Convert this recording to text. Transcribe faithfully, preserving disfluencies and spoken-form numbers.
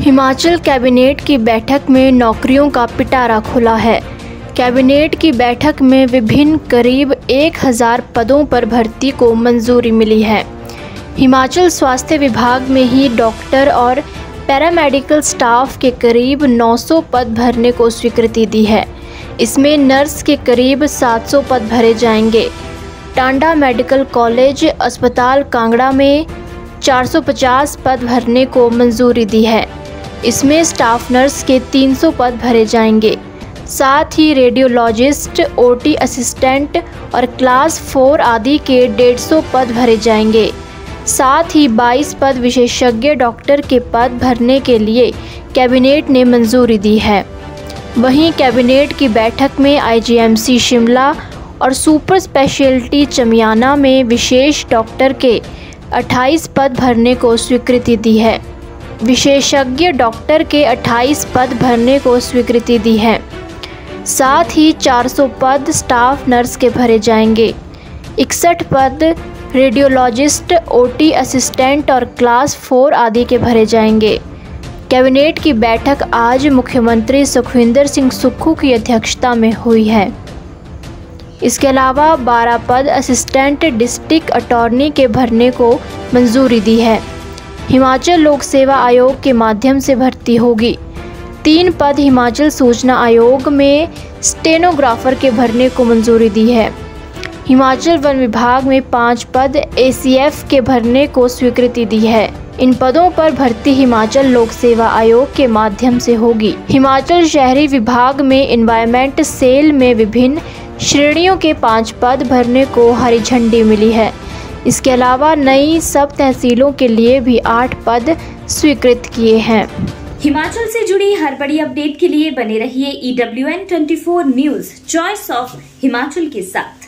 Himachal cabinet की बैठक में नौकरियों का पिटारा खुला है। कैबिनेट की बैठक में विभिन्न करीब एक हज़ार पदों पर भर्ती को मंजूरी मिली है। हिमाचल स्वास्थ्य विभाग में ही डॉक्टर और पैरामेडिकल स्टाफ के करीब नौ सौ पद भरने को स्वीकृति दी है। इसमें नर्स के करीब सात सौ पद भरे जाएंगे। टांडा मेडिकल कॉलेज अस्पताल कांगड़ा में चार सौ पचास पद भरने को मंजूरी दी है। इसमें स्टाफ नर्स के तीन सौ पद भरे जाएंगे। साथ ही रेडियोलॉजिस्ट, ओटी असिस्टेंट और क्लास फोर आदि के डेढ़ सौ पद भरे जाएंगे। साथ ही बाईस पद विशेषज्ञ डॉक्टर के पद भरने के लिए कैबिनेट ने मंजूरी दी है। वहीं कैबिनेट की बैठक में आईजीएमसी शिमला और सुपर स्पेशलिटी चमियाना में विशेष डॉक्टर के अट्ठाईस पद भरने को स्वीकृति दी है। विशेषज्ञ डॉक्टर के अट्ठाईस पद भरने को स्वीकृति दी है। साथ ही चार सौ पद स्टाफ नर्स के भरे जाएंगे। इकसठ पद रेडियोलॉजिस्ट, ओटी असिस्टेंट और क्लास फोर आदि के भरे जाएंगे। कैबिनेट की बैठक आज मुख्यमंत्री सुखविंदर सिंह सुक्खू की अध्यक्षता में हुई है। इसके अलावा बारह पद असिस्टेंट डिस्ट्रिक्ट अटॉर्नी के भरने को मंजूरी दी है। हिमाचल लोक सेवा आयोग के माध्यम से भर्ती होगी। तीन पद हिमाचल सूचना आयोग में स्टेनोग्राफर के भरने को मंजूरी दी है। हिमाचल वन विभाग में पाँच पद एसीएफ के भरने को स्वीकृति दी है। इन पदों पर भर्ती हिमाचल लोक सेवा आयोग के माध्यम से होगी। हिमाचल शहरी विभाग में एनवायरमेंट सेल में विभिन्न श्रेणियों के पाँच पद भरने को हरी झंडी मिली है। इसके अलावा नई सब तहसीलों के लिए भी आठ पद स्वीकृत किए हैं। हिमाचल से जुड़ी हर बड़ी अपडेट के लिए बने रहिए E W N twenty four news, choice of Himachal के साथ।